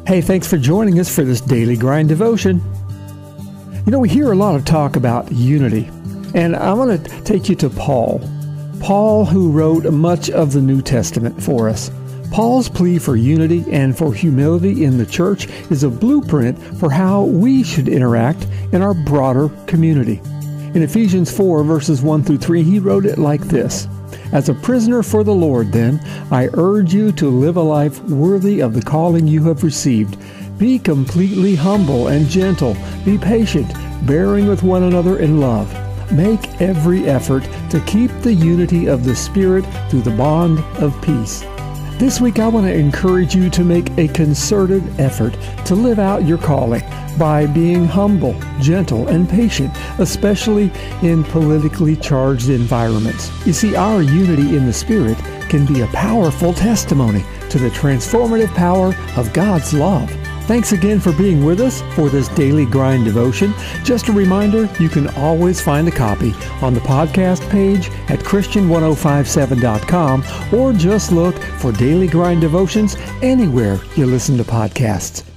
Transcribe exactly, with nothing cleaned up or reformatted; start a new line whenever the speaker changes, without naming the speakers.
Hey, thanks for joining us for this Daily Grind devotion. You know, we hear a lot of talk about unity, and I want to take you to Paul. Paul, who wrote much of the New Testament for us. Paul's plea for unity and for humility in the church is a blueprint for how we should interact in our broader community. In Ephesians four, verses one through three, he wrote it like this: "As a prisoner for the Lord, then, I urge you to live a life worthy of the calling you have received. Be completely humble and gentle. Be patient, bearing with one another in love. Make every effort to keep the unity of the Spirit through the bond of peace." This week, I want to encourage you to make a concerted effort to live out your calling by being humble, gentle, and patient, especially in politically charged environments. You see, our unity in the Spirit can be a powerful testimony to the transformative power of God's love. Thanks again for being with us for this Daily Grind devotion. Just a reminder, you can always find a copy on the podcast page at Christian ten fifty-seven dot com, or just look for Daily Grind devotions anywhere you listen to podcasts.